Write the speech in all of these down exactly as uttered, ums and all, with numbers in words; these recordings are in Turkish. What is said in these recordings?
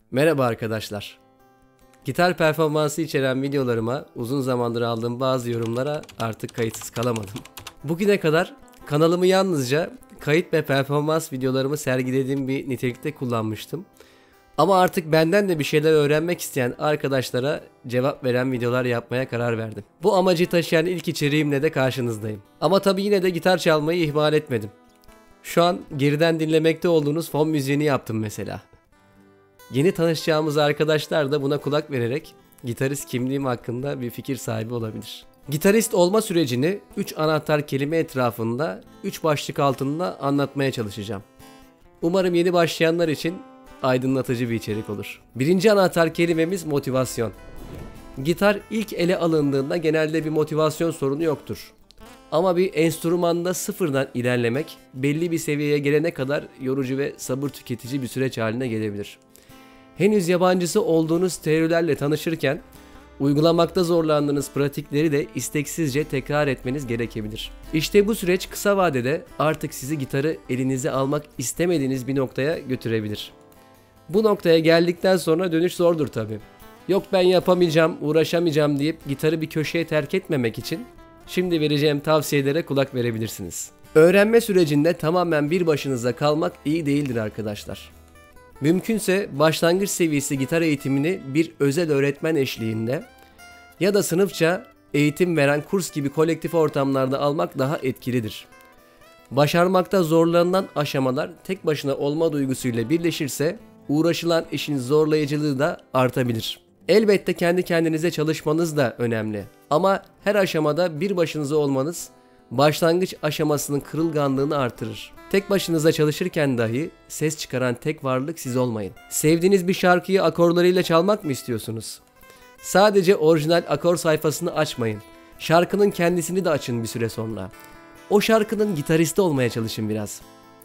Merhaba arkadaşlar. Gitar performansı içeren videolarıma uzun zamandır aldığım bazı yorumlara artık kayıtsız kalamadım. Bugüne kadar kanalımı yalnızca kayıt ve performans videolarımı sergilediğim bir nitelikte kullanmıştım. Ama artık benden de bir şeyler öğrenmek isteyen arkadaşlara cevap veren videolar yapmaya karar verdim. Bu amacı taşıyan ilk içeriğimle de karşınızdayım. Ama tabii yine de gitar çalmayı ihmal etmedim. Şu an geriden dinlemekte olduğunuz fon müziğini yaptım mesela. Yeni tanışacağımız arkadaşlar da buna kulak vererek gitarist kimliğim hakkında bir fikir sahibi olabilir. Gitarist olma sürecini üç anahtar kelime etrafında üç başlık altında anlatmaya çalışacağım. Umarım yeni başlayanlar için aydınlatıcı bir içerik olur. Birinci anahtar kelimemiz motivasyon. Gitar ilk ele alındığında genelde bir motivasyon sorunu yoktur. Ama bir enstrümanda sıfırdan ilerlemek belli bir seviyeye gelene kadar yorucu ve sabır tüketici bir süreç haline gelebilir. Henüz yabancısı olduğunuz teorilerle tanışırken uygulamakta zorlandığınız pratikleri de isteksizce tekrar etmeniz gerekebilir. İşte bu süreç kısa vadede artık sizi gitarı elinize almak istemediğiniz bir noktaya götürebilir. Bu noktaya geldikten sonra dönüş zordur tabii. Yok ben yapamayacağım, uğraşamayacağım deyip gitarı bir köşeye terk etmemek için şimdi vereceğim tavsiyelere kulak verebilirsiniz. Öğrenme sürecinde tamamen bir başınıza kalmak iyi değildir arkadaşlar. Mümkünse başlangıç seviyesi gitar eğitimini bir özel öğretmen eşliğinde ya da sınıfça eğitim veren kurs gibi kolektif ortamlarda almak daha etkilidir. Başarmakta zorlanılan aşamalar tek başına olma duygusuyla birleşirse uğraşılan işin zorlayıcılığı da artabilir. Elbette kendi kendinize çalışmanız da önemli ama her aşamada bir başınıza olmanız başlangıç aşamasının kırılganlığını artırır. Tek başınıza çalışırken dahi ses çıkaran tek varlık siz olmayın. Sevdiğiniz bir şarkıyı akorlarıyla çalmak mı istiyorsunuz? Sadece orijinal akor sayfasını açmayın. Şarkının kendisini de açın bir süre sonra. O şarkının gitaristi olmaya çalışın biraz.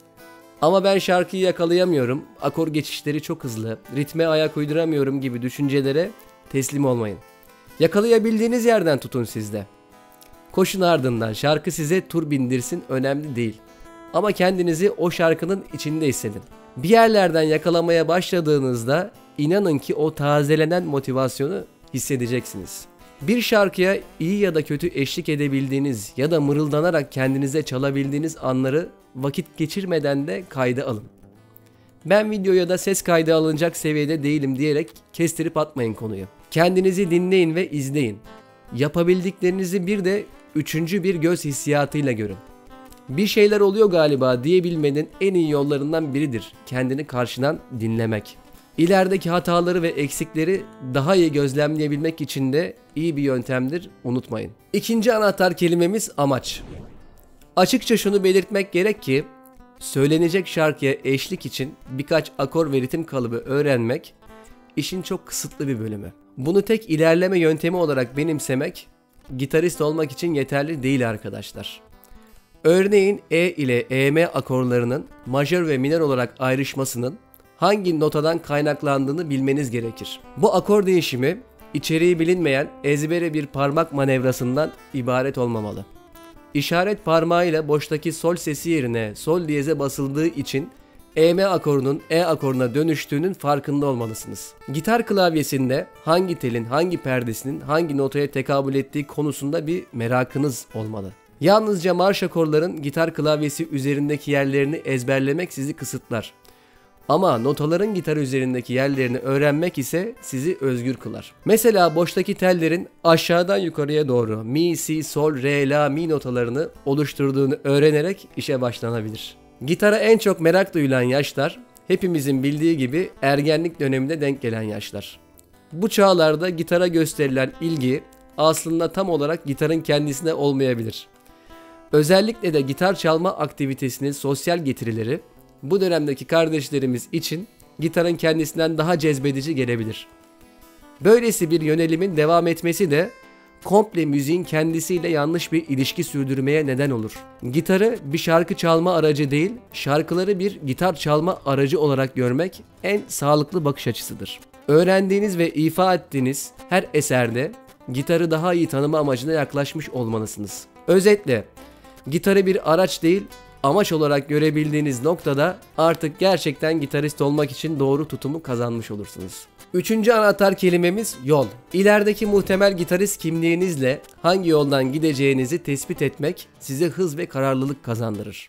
Ama ben şarkıyı yakalayamıyorum, akor geçişleri çok hızlı, ritme ayak uyduramıyorum gibi düşüncelere teslim olmayın. Yakalayabildiğiniz yerden tutun sizde. Koşun ardından, şarkı size tur bindirsin önemli değil. Ama kendinizi o şarkının içinde hissedin. Bir yerlerden yakalamaya başladığınızda inanın ki o tazelenen motivasyonu hissedeceksiniz. Bir şarkıya iyi ya da kötü eşlik edebildiğiniz ya da mırıldanarak kendinize çalabildiğiniz anları vakit geçirmeden de kayda alın. Ben videoya da ses kaydı alınacak seviyede değilim diyerek kestirip atmayın konuyu. Kendinizi dinleyin ve izleyin. Yapabildiklerinizi bir de üçüncü bir göz hissiyatıyla görün. Bir şeyler oluyor galiba diyebilmenin en iyi yollarından biridir kendini karşıdan dinlemek. İlerideki hataları ve eksikleri daha iyi gözlemleyebilmek için de iyi bir yöntemdir, unutmayın. İkinci anahtar kelimemiz amaç. Açıkça şunu belirtmek gerek ki söylenecek şarkıya eşlik için birkaç akor ve ritim kalıbı öğrenmek işin çok kısıtlı bir bölümü. Bunu tek ilerleme yöntemi olarak benimsemek gitarist olmak için yeterli değil arkadaşlar. Örneğin E ile E M akorlarının majör ve minör olarak ayrışmasının hangi notadan kaynaklandığını bilmeniz gerekir. Bu akor değişimi içeriği bilinmeyen ezbere bir parmak manevrasından ibaret olmamalı. İşaret parmağıyla boştaki sol sesi yerine sol diyeze basıldığı için E M akorunun E akoruna dönüştüğünün farkında olmalısınız. Gitar klavyesinde hangi telin hangi perdesinin hangi notaya tekabül ettiği konusunda bir merakınız olmalı. Yalnızca marş akorların gitar klavyesi üzerindeki yerlerini ezberlemek sizi kısıtlar. Ama notaların gitar üzerindeki yerlerini öğrenmek ise sizi özgür kılar. Mesela boştaki tellerin aşağıdan yukarıya doğru mi, si, sol, re, la, mi notalarını oluşturduğunu öğrenerek işe başlanabilir. Gitara en çok merak duyulan yaşlar hepimizin bildiği gibi ergenlik döneminde denk gelen yaşlar. Bu çağlarda gitara gösterilen ilgi aslında tam olarak gitarın kendisine olmayabilir. Özellikle de gitar çalma aktivitesinin sosyal getirileri bu dönemdeki kardeşlerimiz için gitarın kendisinden daha cezbedici gelebilir. Böylesi bir yönelimin devam etmesi de komple müziğin kendisiyle yanlış bir ilişki sürdürmeye neden olur. Gitarı bir şarkı çalma aracı değil, şarkıları bir gitar çalma aracı olarak görmek en sağlıklı bakış açısıdır. Öğrendiğiniz ve ifa ettiğiniz her eserde gitarı daha iyi tanıma amacına yaklaşmış olmalısınız. Özetle, gitarı bir araç değil, amaç olarak görebildiğiniz noktada artık gerçekten gitarist olmak için doğru tutumu kazanmış olursunuz. Üçüncü anahtar kelimemiz yol. İlerideki muhtemel gitarist kimliğinizle hangi yoldan gideceğinizi tespit etmek size hız ve kararlılık kazandırır.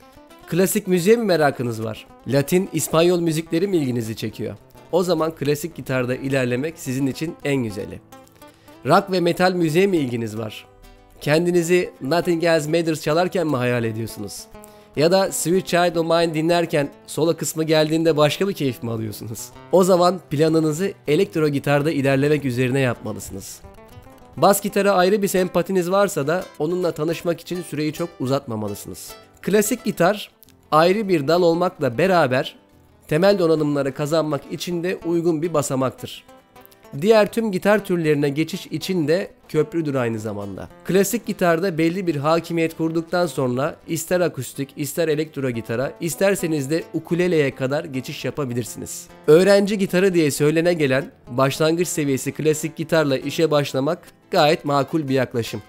Klasik müziğe mi merakınız var? Latin, İspanyol müzikleri mi ilginizi çekiyor? O zaman klasik gitarda ilerlemek sizin için en güzeli. Rock ve metal müziğe mi ilginiz var? Kendinizi Nothing Else Matters çalarken mi hayal ediyorsunuz? Ya da Sweet Child O' Mine dinlerken solo kısmı geldiğinde başka bir keyif mi alıyorsunuz? O zaman planınızı elektro gitarda ilerlemek üzerine yapmalısınız. Bas gitara ayrı bir sempatiniz varsa da onunla tanışmak için süreyi çok uzatmamalısınız. Klasik gitar ayrı bir dal olmakla beraber temel donanımları kazanmak için de uygun bir basamaktır. Diğer tüm gitar türlerine geçiş için de köprüdür aynı zamanda. Klasik gitarda belli bir hakimiyet kurduktan sonra ister akustik, ister elektro gitara, isterseniz de ukuleleye kadar geçiş yapabilirsiniz. Öğrenci gitarı diye söylene gelen başlangıç seviyesi klasik gitarla işe başlamak gayet makul bir yaklaşım.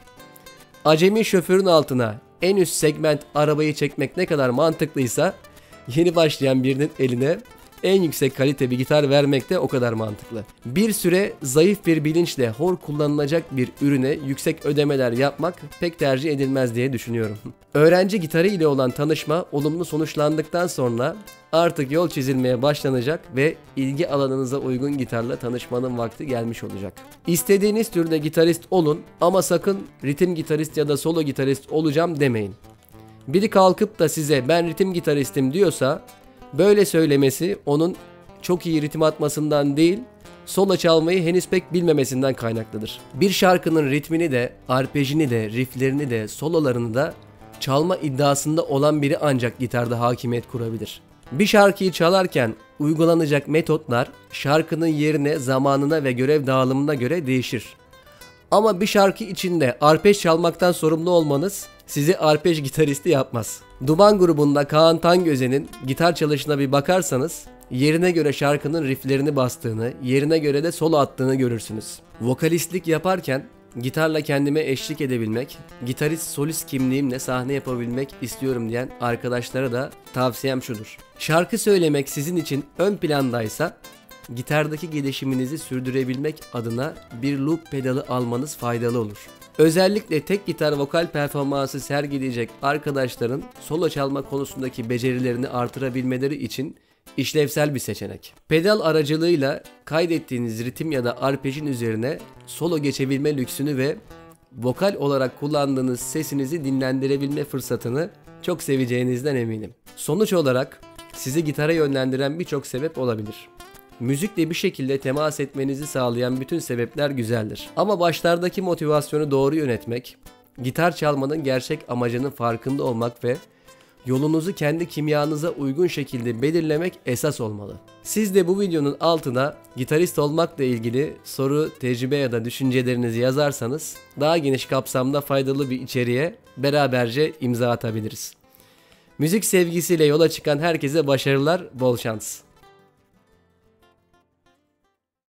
Acemi şoförün altına en üst segment arabayı çekmek ne kadar mantıklıysa, yeni başlayan birinin eline en yüksek kalite bir gitar vermek de o kadar mantıklı. Bir süre zayıf bir bilinçle hor kullanılacak bir ürüne yüksek ödemeler yapmak pek tercih edilmez diye düşünüyorum. Öğrenci gitarı ile olan tanışma olumlu sonuçlandıktan sonra artık yol çizilmeye başlanacak ve ilgi alanınıza uygun gitarla tanışmanın vakti gelmiş olacak. İstediğiniz türde gitarist olun ama sakın ritim gitarist ya da solo gitarist olacağım demeyin. Biri kalkıp da size ben ritim gitaristim diyorsa böyle söylemesi onun çok iyi ritim atmasından değil, solo çalmayı henüz pek bilmemesinden kaynaklıdır. Bir şarkının ritmini de, arpejini de, rifflerini de, sololarını da çalma iddiasında olan biri ancak gitarda hakimiyet kurabilir. Bir şarkıyı çalarken uygulanacak metotlar şarkının yerine, zamanına ve görev dağılımına göre değişir. Ama bir şarkı içinde arpej çalmaktan sorumlu olmanız sizi arpej gitaristi yapmaz. Duman grubunda Kaan Tangöze'nin gitar çalışına bir bakarsanız yerine göre şarkının rifflerini bastığını, yerine göre de solo attığını görürsünüz. Vokalistlik yaparken gitarla kendime eşlik edebilmek, gitarist solist kimliğimle sahne yapabilmek istiyorum diyen arkadaşlara da tavsiyem şudur. Şarkı söylemek sizin için ön plandaysa gitardaki gelişiminizi sürdürebilmek adına bir loop pedalı almanız faydalı olur. Özellikle tek gitar vokal performansı sergileyecek arkadaşların solo çalma konusundaki becerilerini artırabilmeleri için işlevsel bir seçenek. Pedal aracılığıyla kaydettiğiniz ritim ya da arpejin üzerine solo geçebilme lüksünü ve vokal olarak kullandığınız sesinizi dinlendirebilme fırsatını çok seveceğinizden eminim. Sonuç olarak sizi gitara yönlendiren birçok sebep olabilir. Müzikle bir şekilde temas etmenizi sağlayan bütün sebepler güzeldir. Ama başlardaki motivasyonu doğru yönetmek, gitar çalmanın gerçek amacının farkında olmak ve yolunuzu kendi kimyanıza uygun şekilde belirlemek esas olmalı. Siz de bu videonun altına gitarist olmakla ilgili soru, tecrübe ya da düşüncelerinizi yazarsanız daha geniş kapsamda faydalı bir içeriğe beraberce imza atabiliriz. Müzik sevgisiyle yola çıkan herkese başarılar, bol şans.